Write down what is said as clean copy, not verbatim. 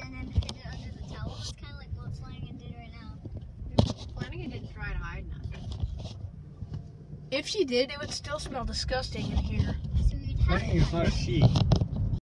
and then hid it under the towel. It's kind of like what Flanagan did right now. Flanagan didn't try to hide nothing. If she did, it would still smell disgusting in here. So we'd have Flanagan's not a she.